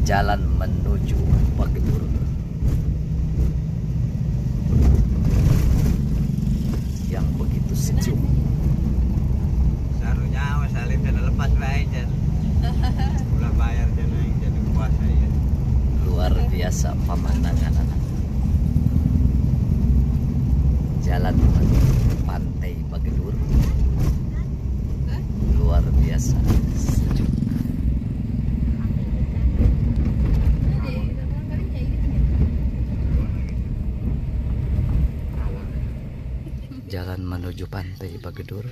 jalan menuju Bagedur. Yang begitu sejuk. Seharusnya Salim jangan lepas baik dan ulah bayar jangan jadi puasa ya. Luar biasa pemandangan anak. Jalan menuju pantai Bagedur. Luar biasa sejuk. Jalan menuju pantai Bagedur.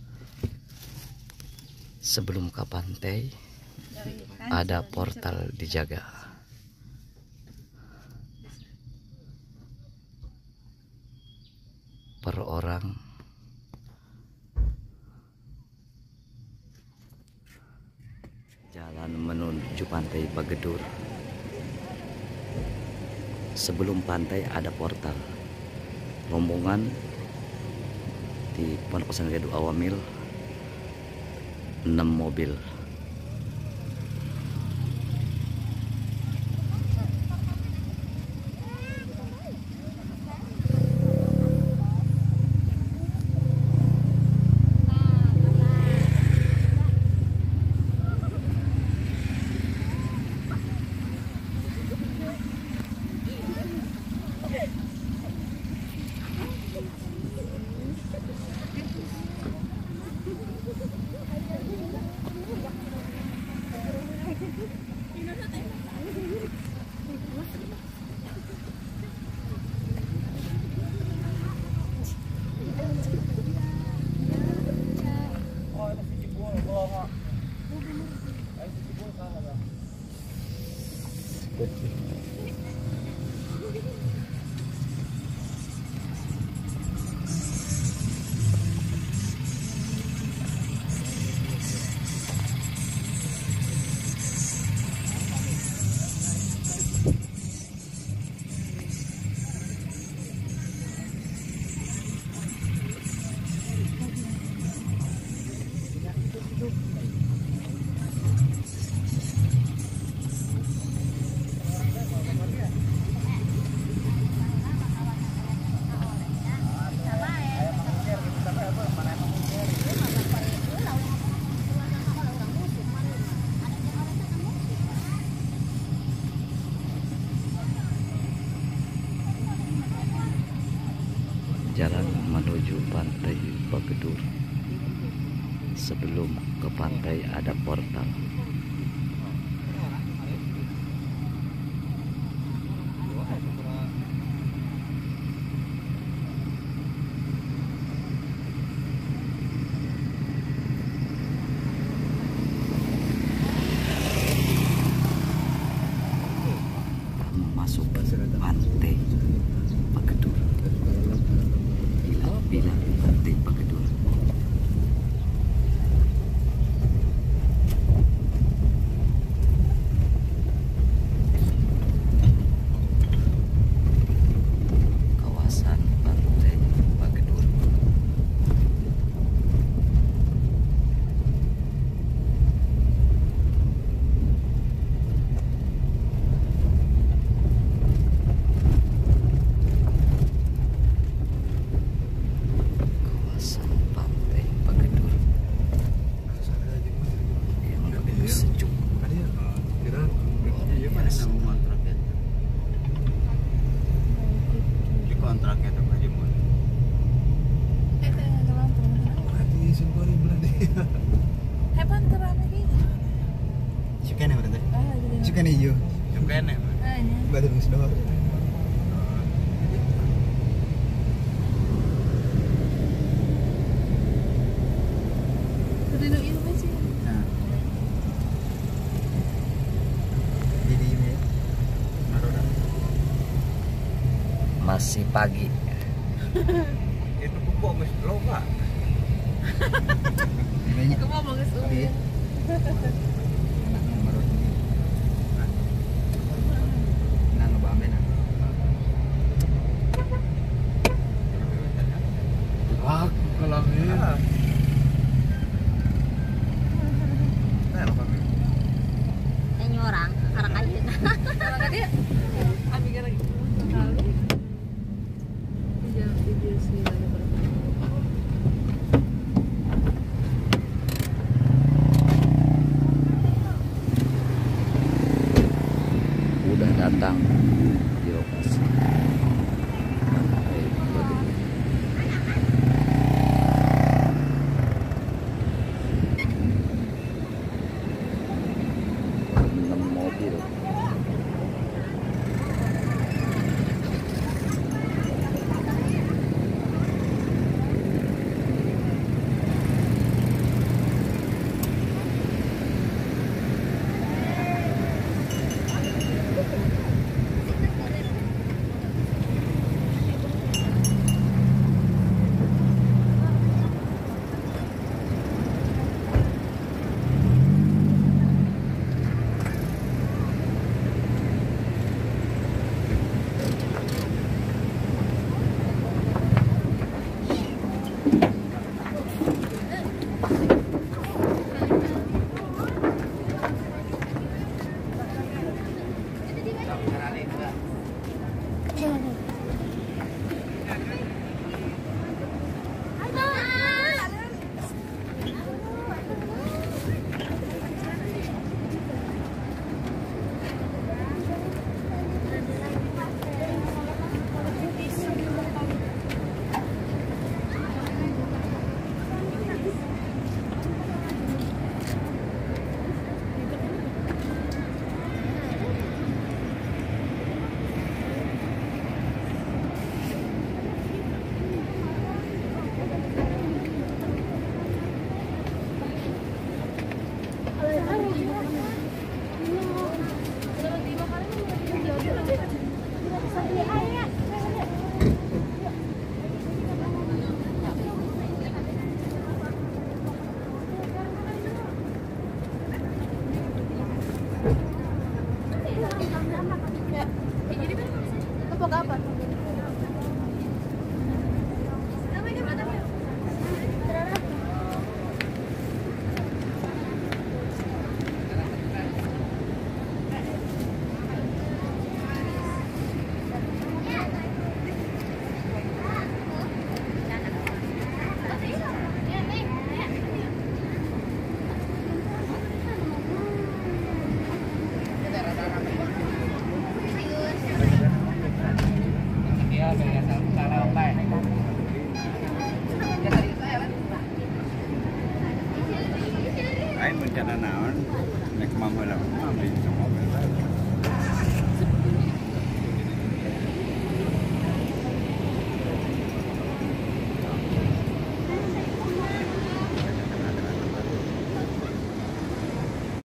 Sebelum ke pantai ada portal dijaga. Per orang jalan menuju pantai Bagedur. Sebelum pantai ada portal. Rombongan di Pondok Pesantren Gadu Awamil 6 mobil. Jalan menuju pantai Bagedur. Sebelum ke pantai ada portal. Masuk pantai Bagedur. Bila pantai Bagedur. Kawasan pantai Bagedur. Kontraknya tuh aja mau. Hebat terang lagi. Suka nih berarti. Suka nih yo. Suka nih. Batu nus doang. Duduk itu apa sih? Nah. Jadi ini. Masih pagi. Itu pupuk mas loba. Banyak. Aku mau bagus Iya. Anak nomor ini. Nah, ngebambe nah. Aku kalau ini. Nah, apa? Ini orang. Karakayin. Karena dia ambil lagi sekali. Video sih lagi Udah datang di lokasi Pantai Bagedur. 6 mobil